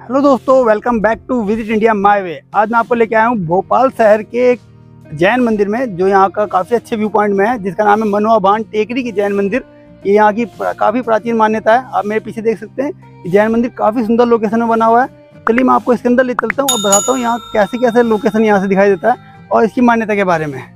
Hello दोस्तों, welcome back to visit India my way. आज मैं आपको लेके आया हूँ भोपाल शहर के एक जैन मंदिर में, जो यहाँ का काफ़ी अच्छे व्यू पॉइंट में है, जिसका नाम है मनवा भान टेकरी की जैन मंदिर। ये यहाँ की काफ़ी प्राचीन मान्यता है। आप मेरे पीछे देख सकते हैं, ये जैन मंदिर काफ़ी सुंदर लोकेशन में बना हुआ है। चलिए मैं आपको इसके अंदर ले चलता हूँ और बताता हूँ यहाँ कैसे कैसे लोकेशन यहाँ से दिखाई देता है और इसकी मान्यता के बारे में।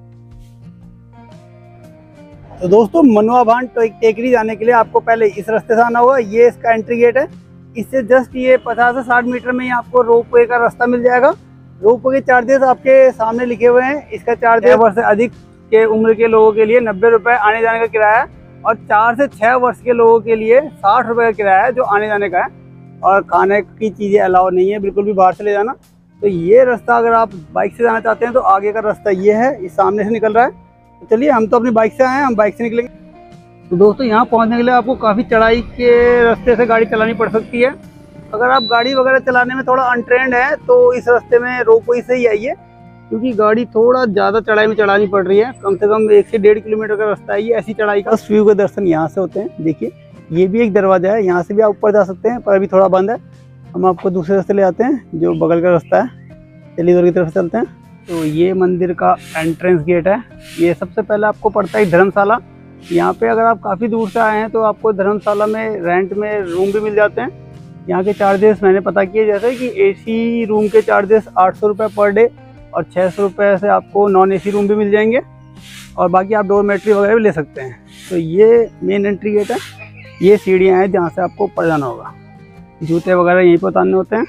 तो दोस्तों, मनवा भान टेकरी जाने के लिए आपको पहले इस रास्ते से आना होगा। ये इसका एंट्री गेट है। इससे जस्ट ये 50 से 60 मीटर में ही आपको रोपवे का रास्ता मिल जाएगा। रोपवे के चार्जेस आपके सामने लिखे हुए हैं। इसका चार्ज 6 वर्ष से अधिक के उम्र के लोगों के लिए 90 रुपये आने जाने का किराया है, और 4 से 6 वर्ष के लोगों के लिए 60 रुपये का किराया है जो आने जाने का है। और खाने की चीज़ें अलाउ नहीं है, बिल्कुल भी बाहर से ले जाना। तो ये रास्ता अगर आप बाइक से जाना चाहते हैं तो आगे का रास्ता ये है, इस सामने से निकल रहा है। तो चलिए, हम तो अपनी बाइक से आए हैं, हम बाइक से निकलेंगे। तो दोस्तों, यहाँ पहुँचने के लिए आपको काफ़ी चढ़ाई के रास्ते से गाड़ी चलानी पड़ सकती है। अगर आप गाड़ी वगैरह चलाने में थोड़ा अनट्रेंड है तो इस रास्ते में रोपवे से ही आइए, क्योंकि गाड़ी थोड़ा ज़्यादा चढ़ाई में चढ़ानी पड़ रही है। कम से कम 1 से 1.5 किलोमीटर का रास्ता है ये। ऐसी चढ़ाई का व्यू के दर्शन यहाँ से होते हैं। देखिए, ये भी एक दरवाज़ा है, यहाँ से भी आप ऊपर जा सकते हैं, पर अभी थोड़ा बंद है। हम आपको दूसरे रास्ते ले आते हैं जो बगल का रास्ता है। चलिए उधर की तरफ चलते हैं। तो ये मंदिर का एंट्रेंस गेट है। ये सबसे पहले आपको पड़ता है धर्मशाला। यहाँ पे अगर आप काफ़ी दूर से आए हैं तो आपको धर्मशाला में रेंट में रूम भी मिल जाते हैं। यहाँ के चार्जेस मैंने पता किए, जैसे कि एसी रूम के चार्जेस 800 रुपये पर डे, और 600 रुपये से आपको नॉन एसी रूम भी मिल जाएंगे, और बाकी आप डोरमेट्री वगैरह भी ले सकते हैं। तो ये मेन एंट्री गेट है। ये सीढ़ियाँ हैं जहाँ से आपको ऊपर जाना होगा। जूते वगैरह यहीं पर उतारने होते हैं।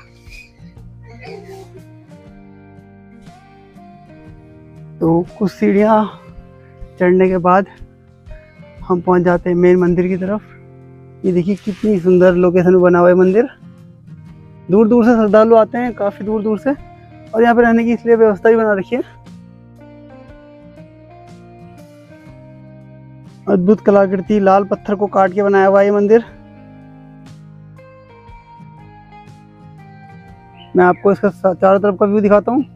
तो कुछ सीढ़ियाँ चढ़ने के बाद हम पहुंच जाते हैं मेन मंदिर की तरफ। ये देखिए कितनी सुंदर लोकेशन में बना हुआ है मंदिर। दूर दूर से श्रद्धालु आते हैं, काफ़ी दूर दूर से, और यहाँ पे रहने की इसलिए व्यवस्था भी बना रखी है। अद्भुत कलाकृति, लाल पत्थर को काट के बनाया हुआ है ये मंदिर। मैं आपको इसका चारों तरफ का व्यू दिखाता हूँ।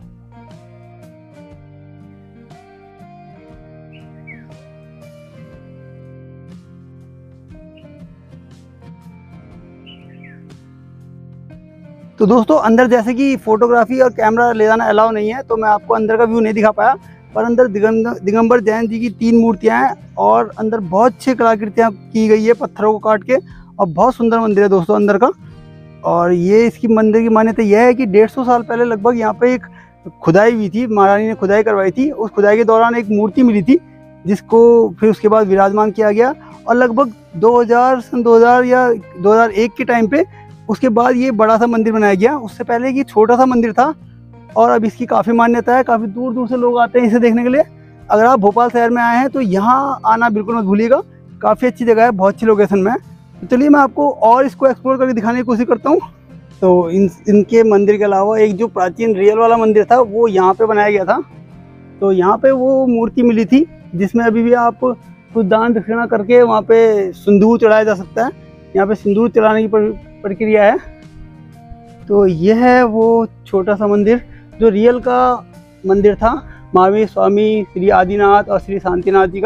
तो दोस्तों, अंदर जैसे कि फोटोग्राफी और कैमरा ले जाना अलाउ नहीं है, तो मैं आपको अंदर का व्यू नहीं दिखा पाया। पर अंदर दिगंबर जैन जी की 3 मूर्तियां हैं, और अंदर बहुत अच्छी कलाकृतियां की गई है पत्थरों को काट के, और बहुत सुंदर मंदिर है दोस्तों अंदर का। और ये इसकी मंदिर की मान्यता यह है कि 150 साल पहले लगभग यहाँ पे एक खुदाई हुई थी। महारानी ने खुदाई करवाई थी। उस खुदाई के दौरान एक मूर्ति मिली थी, जिसको फिर उसके बाद विराजमान किया गया, और लगभग 2000 या 2001 के टाइम पे उसके बाद ये बड़ा सा मंदिर बनाया गया। उससे पहले ये छोटा सा मंदिर था, और अब इसकी काफ़ी मान्यता है। काफ़ी दूर दूर से लोग आते हैं इसे देखने के लिए। अगर आप भोपाल शहर में आए हैं तो यहाँ आना बिल्कुल मत भूलिएगा। काफ़ी अच्छी जगह है, बहुत अच्छी लोकेशन में है। तो चलिए मैं आपको और इसको एक्सप्लोर करके दिखाने की कोशिश करता हूँ। तो इनके मंदिर के अलावा एक जो प्राचीन रियल वाला मंदिर था वो यहाँ पर बनाया गया था। तो यहाँ पर वो मूर्ति मिली थी जिसमें अभी भी आप कुछ दान दक्षिणा करके वहाँ पर सिंदूर चढ़ाया जा सकता है। यहाँ पर सिंदूर चढ़ाने की प्रक्रिया है। तो यह है वो छोटा सा मंदिर जो रियल का मंदिर था, महावीर स्वामी, श्री आदिनाथ और श्री शांतिनाथ जी का।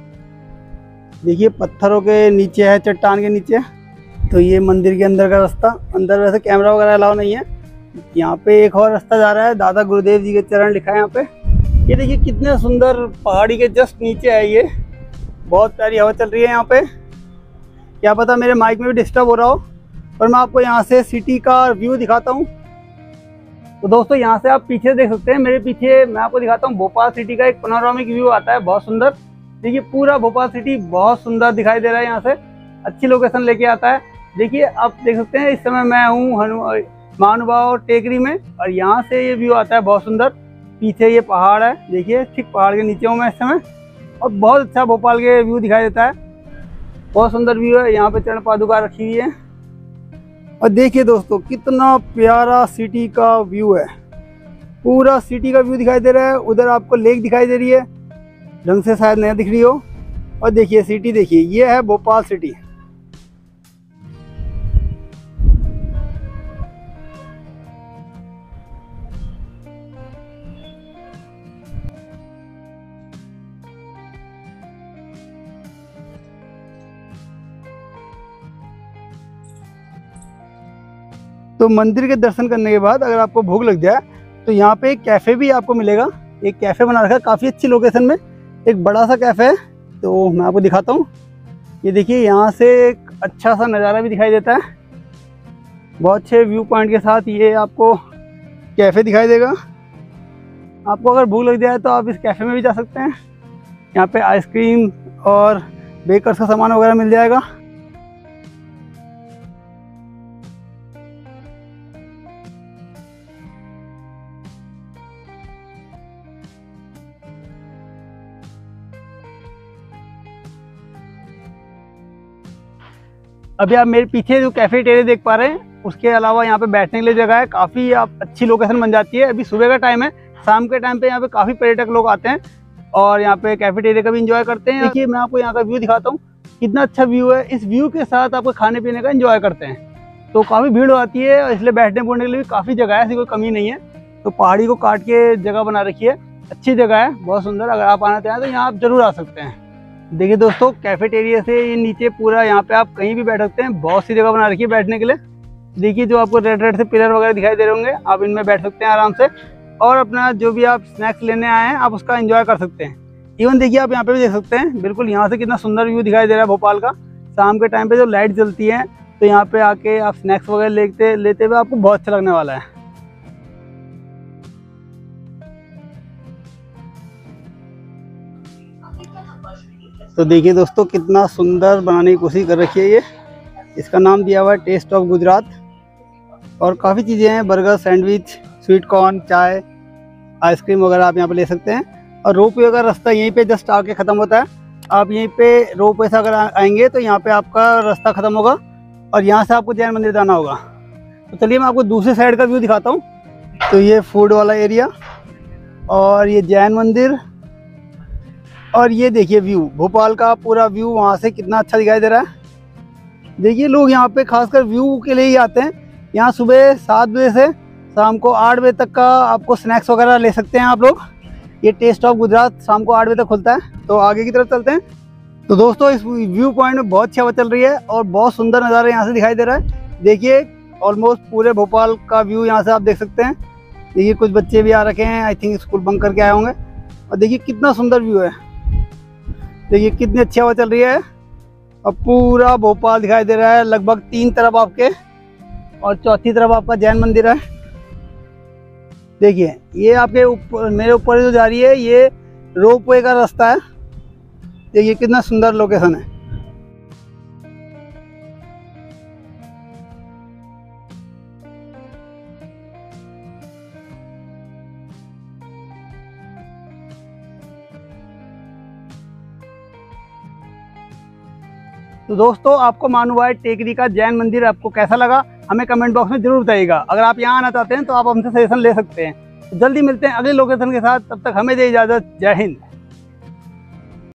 देखिए पत्थरों के नीचे है, चट्टान के नीचे। तो ये मंदिर के अंदर का रास्ता। अंदर वैसे कैमरा वगैरह अलाउ नहीं है। यहाँ पे एक और रास्ता जा रहा है, दादा गुरुदेव जी के चरण लिखा है यहाँ पे। ये देखिए कितने सुंदर, पहाड़ी के जस्ट नीचे है ये। बहुत प्यारी हवा चल रही है यहाँ पे। क्या पता मेरे माइक में भी डिस्टर्ब हो रहा हो, पर मैं आपको यहाँ से सिटी का व्यू दिखाता हूँ। तो दोस्तों, यहाँ से आप पीछे देख सकते हैं, मेरे पीछे मैं आपको दिखाता हूँ भोपाल सिटी का एक पैनोरामिक व्यू आता है, बहुत सुंदर। देखिए पूरा भोपाल सिटी बहुत सुंदर दिखाई दे रहा है। यहाँ से अच्छी लोकेशन लेके आता है। देखिए आप देख सकते हैं, इस समय मैं हूँ महानुभाव टेकरी में, और यहाँ से ये व्यू आता है बहुत सुंदर। पीछे ये पहाड़ है, देखिए ठीक पहाड़ के नीचे हूँ मैं इस समय, और बहुत अच्छा भोपाल के व्यू दिखाई देता है। बहुत सुंदर व्यू है। यहाँ पे चरण पादुका रखी हुई है, और देखिए दोस्तों कितना प्यारा सिटी का व्यू है। पूरा सिटी का व्यू दिखाई दे रहा है। उधर आपको लेक दिखाई दे रही है, ढंग से शायद नहीं दिख रही हो। और देखिए सिटी, देखिए ये है भोपाल सिटी। तो मंदिर के दर्शन करने के बाद अगर आपको भूख लग जाए तो यहाँ पे एक कैफ़े भी आपको मिलेगा। एक कैफ़े बना रखा है काफ़ी अच्छी लोकेशन में, एक बड़ा सा कैफ़े है। तो मैं आपको दिखाता हूँ। ये देखिए यहाँ से एक अच्छा सा नज़ारा भी दिखाई देता है, बहुत अच्छे व्यू पॉइंट के साथ ये आपको कैफ़े दिखाई देगा। आपको अगर भूख लग जाए तो आप इस कैफ़े में भी जा सकते हैं। यहाँ पे आइसक्रीम और बेकर्स का सामान वगैरह मिल जाएगा। अभी आप मेरे पीछे जो कैफेटेरिया देख पा रहे हैं, उसके अलावा यहाँ पे बैठने के लिए जगह है। काफ़ी आप अच्छी लोकेशन बन जाती है। अभी सुबह का टाइम है, शाम के टाइम पे यहाँ पे काफ़ी पर्यटक लोग आते हैं और यहाँ पे कैफेटेरिया का भी एंजॉय करते हैं। देखिए मैं आपको यहाँ का व्यू दिखाता हूँ, कितना अच्छा व्यू है। इस व्यू के साथ आपको खाने पीने का एंजॉय करते हैं। तो काफ़ी भीड़ आती है, इसलिए बैठने बोलने के लिए भी काफ़ी जगह है, ऐसी कोई कमी नहीं है। तो पहाड़ी को काट के जगह बना रखी है, अच्छी जगह है, बहुत सुंदर। अगर आप आना चाहें तो यहाँ आप जरूर आ सकते हैं। देखिए दोस्तों, कैफेटेरिया से ये नीचे पूरा यहाँ पे आप कहीं भी बैठ सकते हैं। बहुत सी जगह बना रखी है बैठने के लिए। देखिए जो आपको रेड रेड से पिलर वगैरह दिखाई दे रहे होंगे, आप इनमें बैठ सकते हैं आराम से और अपना जो भी आप स्नैक्स लेने आए हैं आप उसका एंजॉय कर सकते हैं। इवन देखिए आप यहाँ पे भी देख सकते हैं, बिल्कुल यहाँ से कितना सुंदर व्यू दिखाई दे रहा है भोपाल का। शाम के टाइम पे जो लाइट जलती है तो यहाँ पे आके आप स्नैक्स वगैरह लेते हुए आपको बहुत अच्छा लगने वाला है। तो देखिए दोस्तों, कितना सुंदर बनाने की कोशिश कर रखी है ये। इसका नाम दिया हुआ है टेस्ट ऑफ गुजरात और काफ़ी चीज़ें हैं, बर्गर, सैंडविच, स्वीट कॉर्न, चाय, आइसक्रीम वगैरह आप यहाँ पे ले सकते हैं। और रोपवे का रास्ता यहीं पे जस्ट आके ख़त्म होता है। आप यहीं पे रोपवे से अगर आएंगे तो यहाँ पे आपका रास्ता ख़त्म होगा और यहाँ से आपको जैन मंदिर जाना होगा। तो चलिए मैं आपको दूसरे साइड का व्यू दिखाता हूँ। तो ये फूड वाला एरिया और ये जैन मंदिर और ये देखिए व्यू, भोपाल का पूरा व्यू वहाँ से कितना अच्छा दिखाई दे रहा है। देखिए लोग यहाँ पे खासकर व्यू के लिए ही आते हैं। यहाँ सुबह 7 बजे से शाम को 8 बजे तक का आपको स्नैक्स वगैरह ले सकते हैं आप लोग। ये टेस्ट ऑफ गुजरात शाम को 8 बजे तक खुलता है। तो आगे की तरफ चलते हैं। तो दोस्तों इस व्यू पॉइंट में बहुत अच्छी हवा चल रही है और बहुत सुंदर नज़ारा यहाँ से दिखाई दे रहा है। देखिए ऑलमोस्ट पूरे भोपाल का व्यू यहाँ से आप देख सकते हैं। देखिए कुछ बच्चे भी आ रखे हैं, आई थिंक स्कूल बंक करके आए होंगे। और देखिए कितना सुंदर व्यू है, देखिए कितनी अच्छी हवा चल रही है और पूरा भोपाल दिखाई दे रहा है। लगभग 3 तरफ आपके और चौथी तरफ आपका जैन मंदिर है। देखिए ये आपके ऊपर, मेरे ऊपर जो जा रही है ये रोपवे का रास्ता है। देखिए कितना सुंदर लोकेशन है। तो दोस्तों आपको मालूम हुआ है टेकरी का जैन मंदिर, आपको कैसा लगा हमें कमेंट बॉक्स में जरूर बताइएगा। अगर आप यहाँ आना चाहते हैं तो आप हमसे सजेशन ले सकते हैं। जल्दी मिलते हैं अगले लोकेशन के साथ, तब तक हमें दे इजाज़त। जय हिंद।